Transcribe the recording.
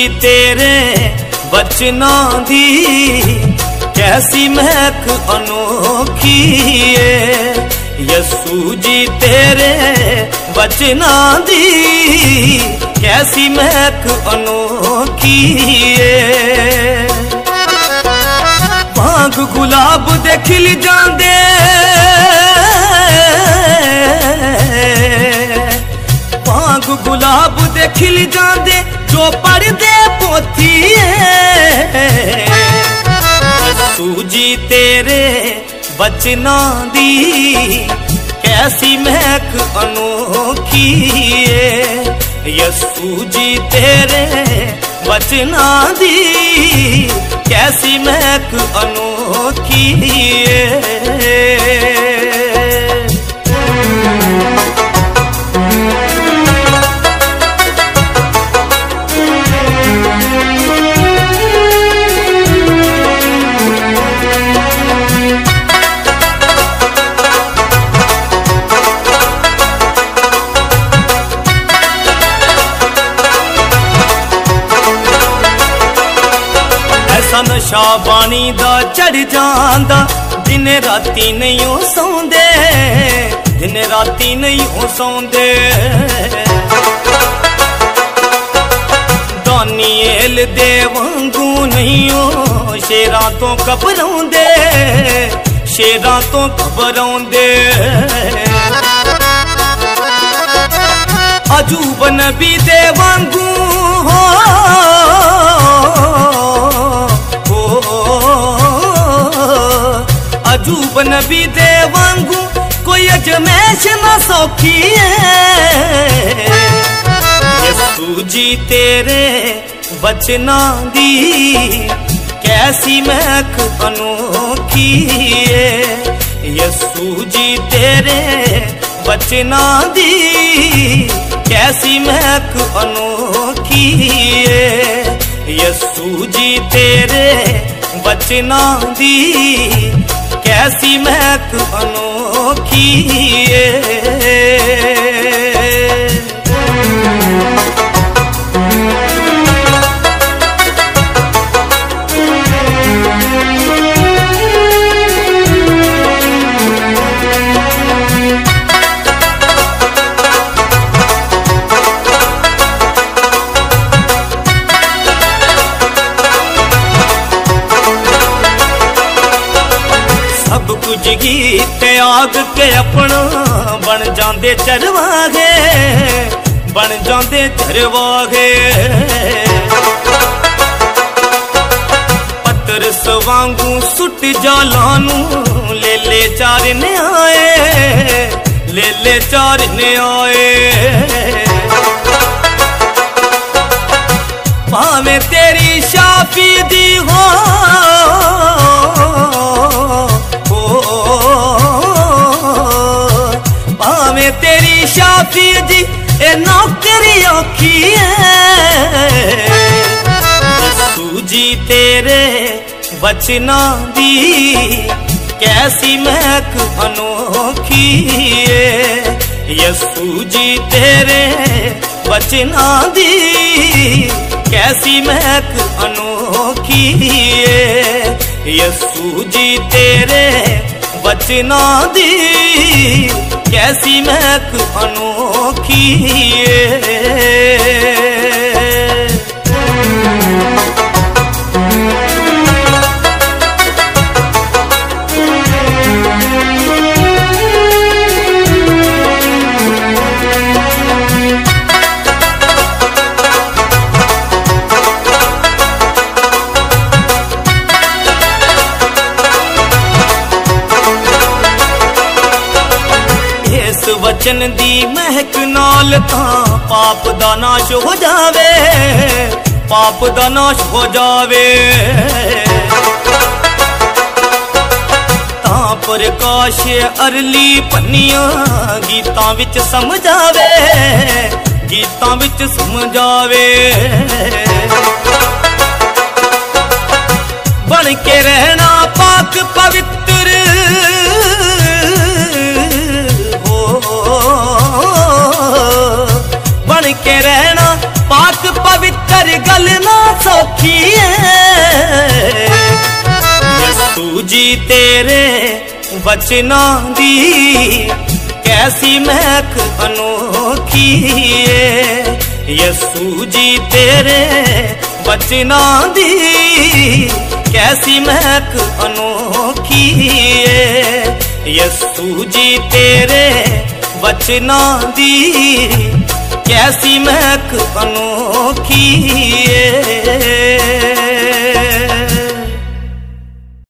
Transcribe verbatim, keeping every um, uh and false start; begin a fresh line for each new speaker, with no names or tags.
तेरे बचनां दी कैसी महक अनोखी है। यसू जी तेरे बचनां दी कैसी महक अनोखी है। भांग गुलाब दे खिल जांदे भांग गुलाब दे खिल जांदे जो पढ़दे पोथी है। यसू जी तेरे बचनां दी कैसी महक अनोखी है। यसू जी तेरे बचनां दी कैसी महक अनोखी है। नशा बानी दा चढ़ जांदा दिन राती नहीं सौंदे दिन राती नहीं सौंदे। दानिएल दे वांगू नहीं शेरां तो घबराउंदे शेरां तो घबराउंदे। अजूब नबी दे वांगू हो अजूब नबी दे वांगू कोई अजमैश ना सौखी है। यसू जी तेरे बचनां दी कैसी महक अनोखी है। यसू जी तेरे बचनां दी कैसी महक अनोखी है। यसू जी तेरे बचनां दी कैसी महक अनोखी है। कुछ गीत आग के अपना बन जांदे चरवागे बन जांदे चरवागे। पतरस वांगू सुट जालानू ले ले चार ने आए ले ले चार ने आए। भावें तेरी शाफी दी हो भावें तेरी शाफी जी ए नौकरी औखी है। यसू जी तेरे बचनां दी कैसी महक अनोखी है। यसू जी तेरे बचनां दी कैसी महक अनोखी है। यसू जी तेरे बचनां दी कैसी महक अनोखी है। वचन दी महक नाल तां पाप दा नाश हो जावे पाप दा नाश हो जावे। तां प्रकाश अरली पन्नियां गीतां विच समझावे गीतां विच समझावे। बन के रहना पाक पवित्र बन के रहना पाक पवित्र पर गल ना सौखी है यसू जी तेरे वचना दी कैसी महक अनोखी है यसू जी तेरे वचना दी कैसी महक अनोखी है यसू जी तेरे वचना दी कैसी महक अनोखी है।